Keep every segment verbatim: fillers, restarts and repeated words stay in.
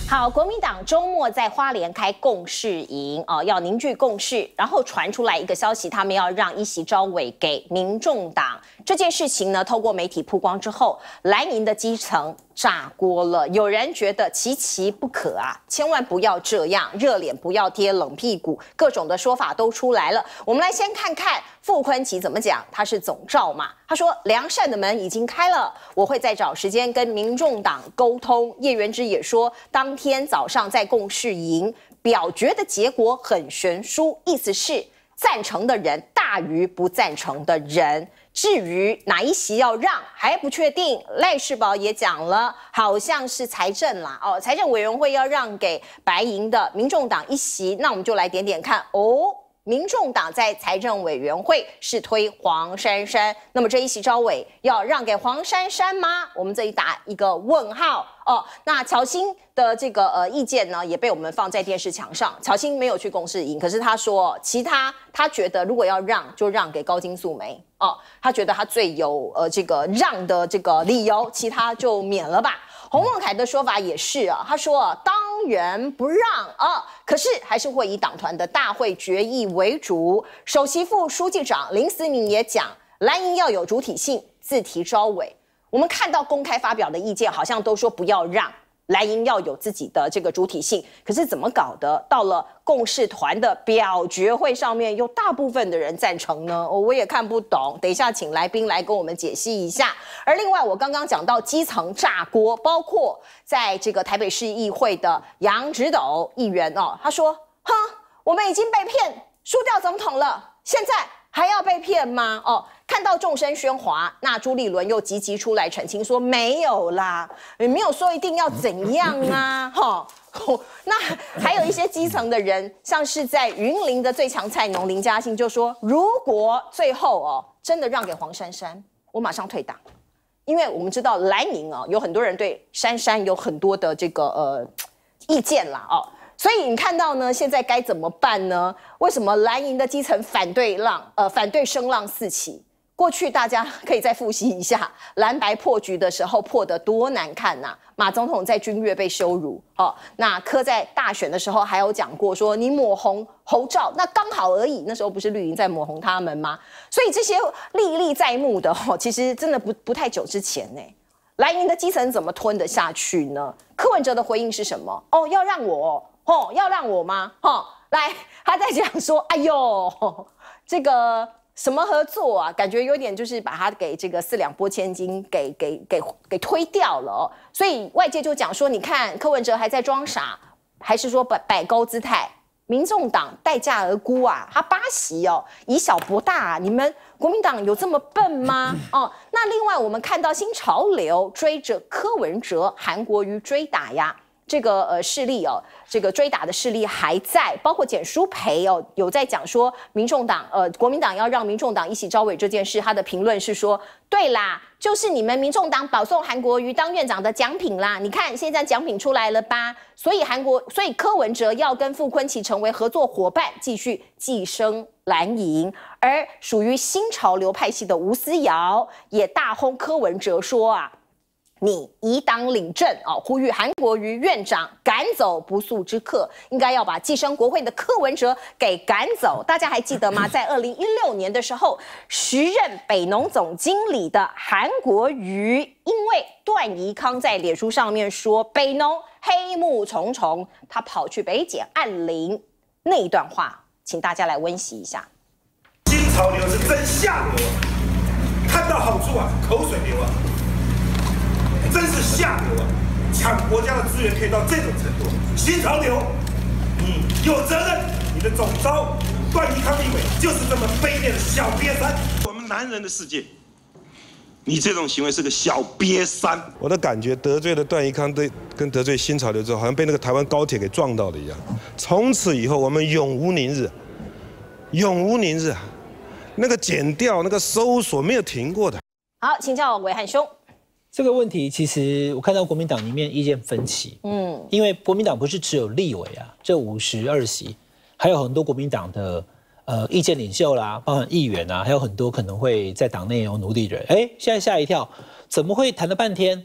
好，国民党周末在花莲开共识营哦，要凝聚共识，然后传出来一个消息，他们要让一席召委给民众党。这件事情呢，透过媒体曝光之后，蓝营的基层炸锅了。有人觉得其其不可啊，千万不要这样，热脸不要贴冷屁股，各种的说法都出来了。我们来先看看傅昆萁怎么讲，他是总召嘛，他说良善的门已经开了，我会再找时间跟民众党沟通。叶元之也说，当天早上在共识营表决的结果很悬殊，意思是赞成的人大于不赞成的人。至于哪一席要让还不确定，赖士葆也讲了，好像是财政啦，哦，财政委员会要让给白营的民众党一席，那我们就来点点看哦。民众党在财政委员会是推黄珊珊，那么这一席召委要让给黄珊珊吗？我们这里打一个问号哦。那乔欣的这个呃意见呢，也被我们放在电视墙上。乔欣没有去共识营，可是他说其他他觉得如果要让就让给高金素梅哦，他觉得他最有呃这个让的这个理由，其他就免了吧。洪孟凯的说法也是啊，他说当然不让啊，可是还是会以党团的大会决议为主。首席副书记长林思明也讲，蓝营要有主体性，自提召委。我们看到公开发表的意见，好像都说不要让蓝营要有自己的这个主体性，可是怎么搞的？到了共识团的表决会上面，有大部分的人赞成呢？我也看不懂。等一下，请来宾来跟我们解析一下。而另外，我刚刚讲到基层炸锅，包括在这个台北市议会的杨直斗议员哦，他说：“哼，我们已经被骗，输掉总统了，现在还要被骗吗？”哦。看到众声喧哗，那朱立伦又积极出来澄清说没有啦，也没有说一定要怎样啊，哈、哦。那还有一些基层的人，像是在云林的最强菜农林嘉欣就说，如果最后哦真的让给黄珊珊，我马上退党，因为我们知道蓝营哦有很多人对珊珊有很多的这个呃意见啦哦。所以你看到呢，现在该怎么办呢？为什么蓝营的基层反对浪呃反对声浪四起？过去大家可以再复习一下蓝白破局的时候破得多难看呐、啊！马总统在君悦被羞辱哦，那柯在大选的时候还有讲过说你抹红侯兆，那刚好而已，那时候不是绿营在抹红他们吗？所以这些历历在目的哦，其实真的不不太久之前呢，蓝营的基层怎么吞得下去呢？柯文哲的回应是什么？哦，要让我哦，要让我吗？哦，来，他在讲说，哎呦，这个。什么合作啊？感觉有点就是把他给这个四两拨千斤给给给给推掉了、哦，所以外界就讲说，你看柯文哲还在装傻，还是说摆摆高姿态？民众党待价而沽啊，他八席哦，以小博大、啊，你们国民党有这么笨吗？哦，那另外我们看到新潮流追着柯文哲、韩国瑜追打呀。这个呃势力哦，这个追打的势力还在，包括简舒培哦，有在讲说，民众党呃国民党要让民众党一起召委这件事，他的评论是说，对啦，就是你们民众党保送韩国瑜当院长的奖品啦，你看现在奖品出来了吧？所以韩国，所以柯文哲要跟傅昆萁成为合作伙伴，继续寄生蓝营，而属于新潮流派系的吴思瑶也大轰柯文哲说啊。你以党领政哦，呼吁韩国瑜院长赶走不速之客，应该要把寄生国会的柯文哲给赶走。大家还记得吗？在二零一六年的时候，时任北农总经理的韩国瑜，因为段宜康在脸书上面说北农黑幕重重，他跑去北检按铃那一段话，请大家来温习一下。 新潮流是真下流啊！看到好处啊，口水流啊！真是下流啊！抢国家的资源可以到这种程度，新潮流，你有责任。你的总召段宜康立委就是这么卑劣的小瘪三。我们男人的世界，你这种行为是个小瘪三。 我的感觉，得罪了段宜康，对，跟得罪新潮流之后，好像被那个台湾高铁给撞到了一样。从此以后，我们永无宁日，永无宁日。那个检调、那个搜索没有停过的。 好，请教暐瀚兄。 这个问题其实我看到国民党里面意见分歧，嗯，因为国民党不是只有立委啊，这五十二席，还有很多国民党的呃意见领袖啦，包含议员啊，还有很多可能会在党内有努力的人。哎，现在吓一跳，怎么会谈了半天，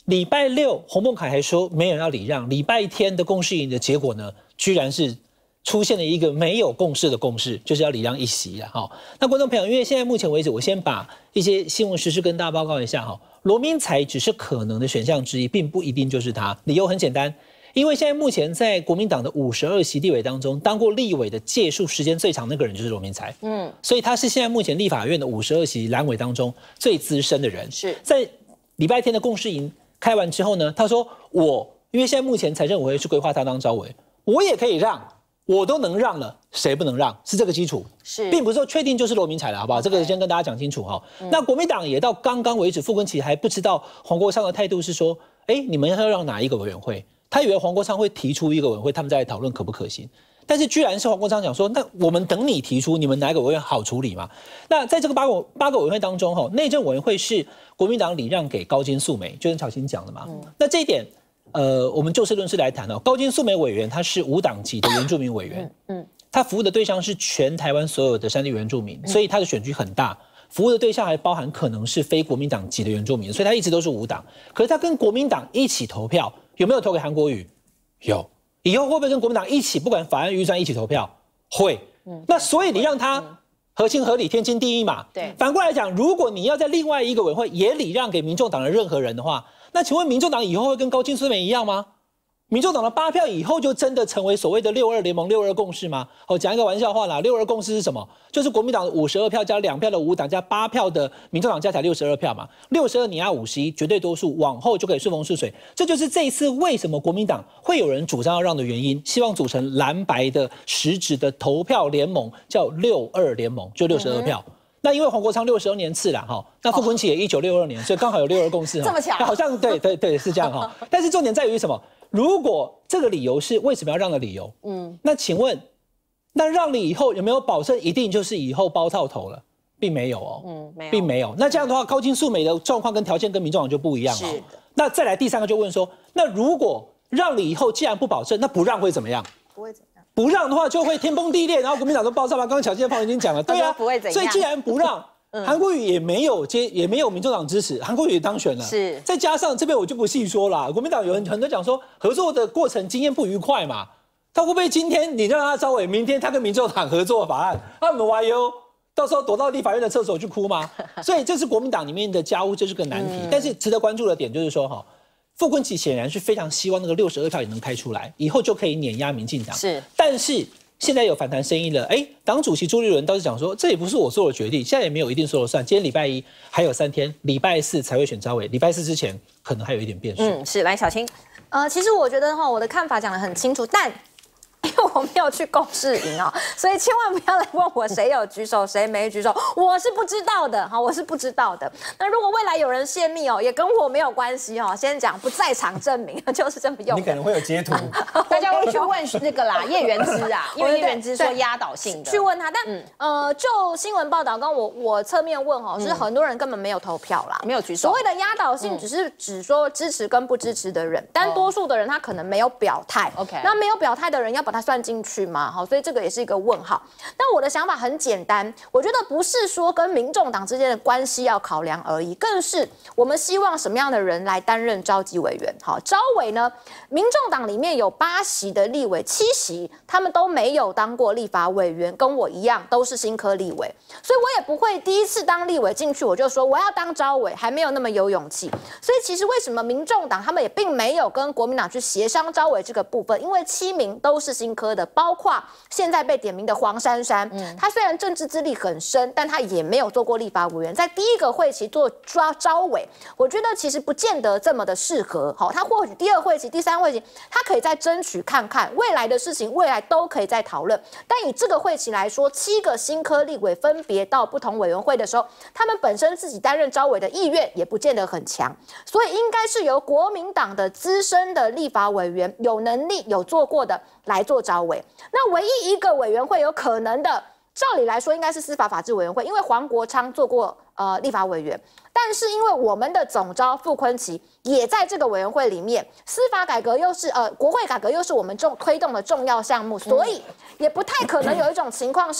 礼拜六洪孟凯还说没人要礼让，礼拜天的共识营的结果呢，居然是出现了一个没有共识的共识，就是要礼让一席了哈。那观众朋友，因为现在目前为止，我先把一些新闻时事跟大家报告一下哈。罗明才只是可能的选项之一，并不一定就是他。理由很简单，因为现在目前在国民党的五十二席立委当中，当过立委的届数时间最长那个人就是罗明才，嗯，所以他是现在目前立法院的五十二席蓝委当中最资深的人。是在礼拜天的共识营开完之后呢，他说我因为现在目前财政委员是规划他当召委，我也可以让。我都能让了，谁不能让？是这个基础，是，并不是说确定就是罗明才了，好不好？ Okay. 这个先跟大家讲清楚哈。嗯、那国民党也到刚刚为止，傅昆萁还不知道黄国昌的态度是说，哎，你们要让哪一个委员会？他以为黄国昌会提出一个委员会，他们再来讨论可不可行。但是居然是黄国昌讲说，那我们等你提出，你们哪一个委员会好处理嘛？那在这个八个八个委员会当中，哈，内政委员会是国民党礼让给高金素梅，就跟巧芯讲的嘛。嗯、那这一点。呃，我们就事论事来谈哦。高金素梅委员，他是无党籍的原住民委员，嗯，嗯他服务的对象是全台湾所有的山地原住民，所以他的选区很大，服务的对象还包含可能是非国民党籍的原住民，所以他一直都是无党。可是他跟国民党一起投票，有没有投给韩国瑜？有。以后会不会跟国民党一起，不管法案预算一起投票？会。嗯、那所以你让他合情合理、天经地义嘛。对。反过来讲，如果你要在另外一个委员会也礼让给民众党的任何人的话，那请问民众党以后会跟高金素梅一样吗？民众党的八票以后就真的成为所谓的六二联盟、六二共识吗？哦，讲一个玩笑话啦，六二共识是什么？就是国民党五十二票加两票的无党加八票的民众党加起来六十二票嘛，六十二你压五十一，绝对多数，往后就可以顺风顺水。这就是这一次为什么国民党会有人主张要让的原因，希望组成蓝白的实质的投票联盟，叫六二联盟，就六十二票。嗯那因为黄国昌六十二年次啦，哈，那傅昆萁也一九六二年，所以刚好有六二共识，这么巧，好像对对对是这样哈。但是重点在于什么？如果这个理由是为什么要让的理由，嗯，那请问，那让你以后有没有保证一定就是以后包套头了？并没有哦，嗯，没有，并没有。那这样的话，高金素梅的状况跟条件跟民众党就不一样了。是的。那再来第三个就问说，那如果让你以后既然不保证，那不让会怎么样？不会怎么样。不让的话就会天崩地裂，然后国民党都爆炸嘛。刚刚巧芯的朋友已经讲了，对啊，不会怎样。所以既然不让，韩国瑜也没有接，也没有民众党支持，韩国瑜也当选了。是，再加上这边我就不细说了，国民党有很很多讲说合作的过程经验不愉快嘛，他会不会今天你让他召委，明天他跟民众党合作法案，他们 Y U 到时候躲到立法院的厕所去哭吗？所以这是国民党里面的家务，这是个难题。嗯、但是值得关注的点就是说哈。傅昆萁显然是非常希望那个六十二票也能开出来，以后就可以碾压民进党。是，但是现在有反弹声音了，哎，党主席朱立伦倒是讲说，这也不是我做的决定，现在也没有一定说了算。今天礼拜一还有三天，礼拜四才会选召委，礼拜四之前可能还有一点变数。 嗯，是，来巧芯， 呃，其实我觉得哈，我的看法讲得很清楚，但。因为我没有去共识营啊，所以千万不要来问我谁有举手谁没举手，我是不知道的哈，我是不知道的。那如果未来有人泄密哦，也跟我没有关系哦。先讲不在场证明，就是这么用。 你可能会有截图， 大家会去问那个啦，叶元之啊，因为叶元之说压倒性的去问他，但、嗯、呃，就新闻报道跟我我侧面问哦，就是很多人根本没有投票啦， 没有举手。 所谓的压倒性，只是只说支持跟不支持的人，但多数的人他可能没有表态。OK， 那没有表态的人要把它算进去吗？好，所以这个也是一个问号。但我的想法很简单，我觉得不是说跟民众党之间的关系要考量而已，更是我们希望什么样的人来担任召集委员。好，召委呢，民众党里面有八席的立委，七席他们都没有当过立法委员，跟我一样都是新科立委，所以我也不会第一次当立委进去我就说我要当召委，还没有那么有勇气。所以其实为什么民众党他们也并没有跟国民党去协商召委这个部分，因为七名都是新科的，包括现在被点名的黄珊珊，嗯、他虽然政治资历很深，但他也没有做过立法委员，在第一个会期做抓召委，我觉得其实不见得这么的适合。好，他或许第二会期、第三会期，他可以再争取看看未来的事情，未来都可以再讨论。但以这个会期来说，七个新科立委分别到不同委员会的时候，他们本身自己担任召委的意愿也不见得很强，所以应该是由国民党的资深的立法委员，有能力、有做过的来做召委。那唯一一个委员会有可能的，照理来说应该是司法法制委员会，因为黄国昌做过呃立法委员，但是因为我们的总召傅昆萁也在这个委员会里面，司法改革又是呃国会改革又是我们重推动的重要项目，所以也不太可能有一种情况是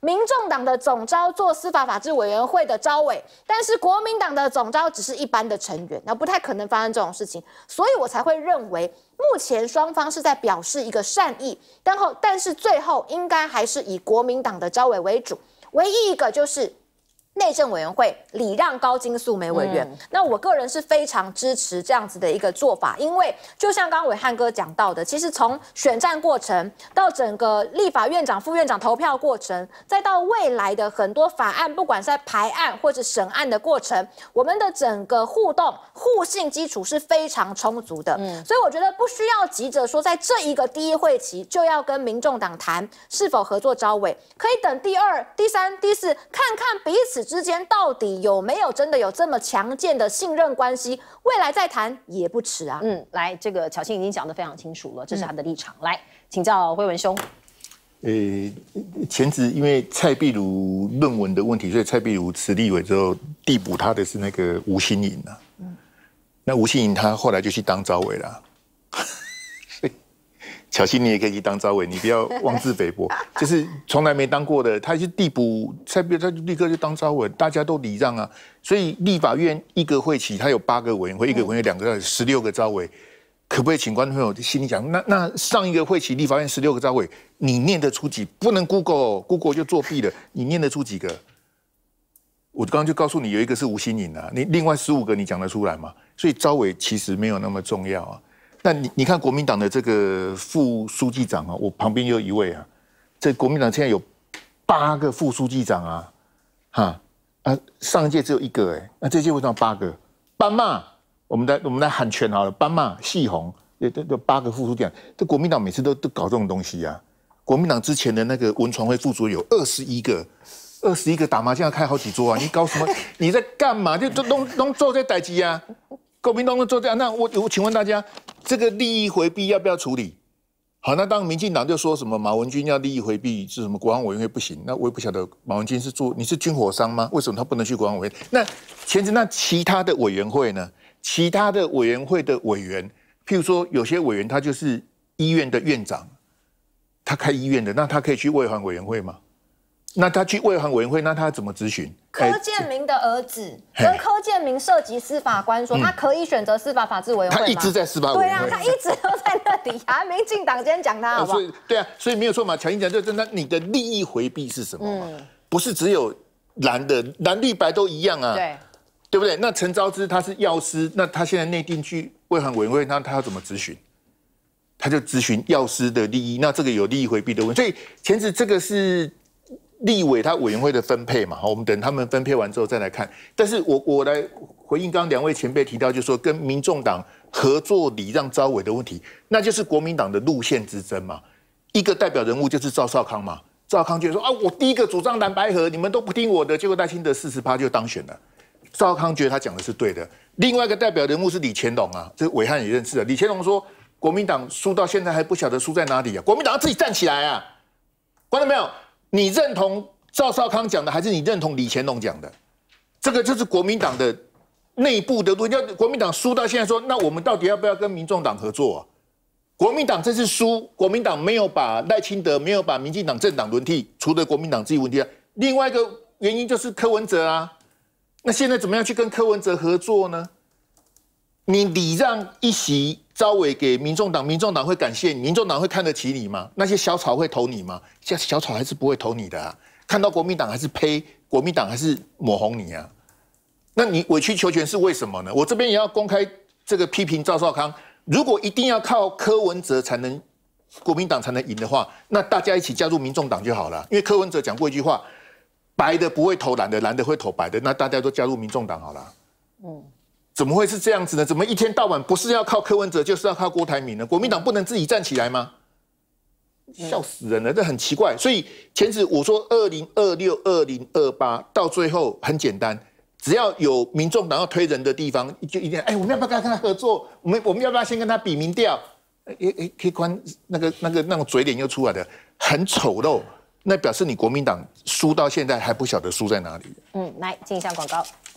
民众党的总召做司法法制委员会的召委，但是国民党的总召只是一般的成员，那不太可能发生这种事情，所以我才会认为目前双方是在表示一个善意，但后但是最后应该还是以国民党的召委为主，唯一一个就是内政委员会礼让高金素梅委员，嗯、那我个人是非常支持这样子的一个做法，因为就像刚刚暐瀚哥讲到的，其实从选战过程到整个立法院长、副院长投票过程，再到未来的很多法案，不管是在排案或者审案的过程，我们的整个互动互信基础是非常充足的，嗯、所以我觉得不需要急着说在这一个第一会期就要跟民众党谈是否合作召委，可以等第二、第三、第四，看看彼此之间到底有没有真的有这么强健的信任关系，未来再谈也不迟啊。 嗯，来，这个巧芯已经讲得非常清楚了，这是他的立场。嗯、来，请教辉文兄。 呃，前子因为蔡壁如论文的问题，所以蔡壁如辞立委之后，递补他的是那个吴欣颖啊。嗯，那吴欣颖他后来就去当召委了。巧芯，你也可以去当召委，你不要妄自菲薄。就是从来没当过的，他去递补蔡壁如，他就立刻就当召委，大家都礼让啊。所以立法院一个会期，他有八个委员会，一个委员会两个，十六个召委。可不可以请观众朋友心里讲，那那上一个会期立法院十六个召委，你念得出几？不能 Google，Google、哦、就作弊了。你念得出几个？我刚刚就告诉你，有一个是吴欣颖啊，你另外十五个你讲得出来吗？所以召委其实没有那么重要啊。那你你看国民党的这个副书记长啊，我旁边有一位啊，这国民党现在有八个副书记长啊，哈啊，上一届只有一个哎、欸，那这届为什么八个？斑马，我们来我们来喊拳好了，斑马、细红，这这八个副书记长，这国民党每次都都搞这种东西啊。国民党之前的那个文传会副主任有二十一个，二十一个打麻将要开好几桌啊，你搞什么？你在干嘛？就都都都做这代机啊。国民党都做这样，那我我请问大家，这个利益回避要不要处理？好，那当民进党就说什么马文君要利益回避是什么国安委员会不行，那我也不晓得马文君是做你是军火商吗？为什么他不能去国安委员会？那前阵那其他的委员会呢？其他的委员会的委员，譬如说有些委员他就是医院的院长，他开医院的，那他可以去卫环委员会吗？那他去卫环委员会，那他怎么咨询？ 柯建明的儿子跟柯建明涉及司法官说，他可以选择司法法制委员会吗？ 他一直在司法委员会， 对啊，他一直都在那里啊。民进党今天讲他好不好？ 所以对啊，所以没有错嘛。巧芯讲就是，那你的利益回避是什么嘛？嗯、不是只有蓝的，蓝绿白都一样啊。 对， 对不对？那陈昭之他是药师，那他现在内定去卫环委员会，那他要怎么咨询？他就咨询药师的利益，那这个有利益回避的问题。所以前次这个是立委他委员会的分配嘛，好，我们等他们分配完之后再来看。但是我我来回应刚刚两位前辈提到，就是说跟民众党合作礼让召委的问题，那就是国民党的路线之争嘛。一个代表人物就是赵少康嘛，赵少康就说啊，我第一个主张蓝白合，你们都不听我的，结果赖清德四十趴就当选了。赵少康觉得他讲的是对的。另外一个代表人物是李乾隆啊，这暐瀚也认识了。李乾隆说，国民党输到现在还不晓得输在哪里啊，国民党要自己站起来啊，观众没有？你认同赵少康讲的，还是你认同李乾隆讲的？这个就是国民党的内部的论。要国民党输到现在说，那我们到底要不要跟民众党合作啊？国民党这次输，国民党没有把赖清德，没有把民进党政党轮替，除了国民党自己问题啊，另外一个原因就是柯文哲啊。那现在怎么样去跟柯文哲合作呢？你礼让一席召委给民众党，民众党会感谢你，民众党会看得起你吗？那些小草会投你吗？现在小草还是不会投你的啊！看到国民党还是呸，国民党还是抹红你啊！那你委曲求全是为什么呢？我这边也要公开这个批评赵少康。如果一定要靠柯文哲才能国民党才能赢的话，那大家一起加入民众党就好了。因为柯文哲讲过一句话：白的不会投蓝的，蓝的会投白的。那大家都加入民众党好了。嗯。怎么会是这样子呢？怎么一天到晚不是要靠柯文哲，就是要靠郭台铭呢？国民党不能自己站起来吗？笑死人了，这很奇怪。所以前次我说二零二六、二零二八到最后很简单，只要有民众党要推人的地方，就一定哎，我们要不要跟他合作？我们我们要不要先跟他比民调？哎哎，可以关那个那个那种嘴脸又出来的，很丑陋。那表示你国民党输到现在还不晓得输在哪里。 嗯，来进一下广告。